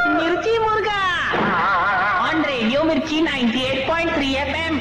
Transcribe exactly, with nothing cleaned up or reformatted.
मिर्ची मुर्गा on radio मिर्ची अट्ठानवे पॉइंट तीन एफ एम.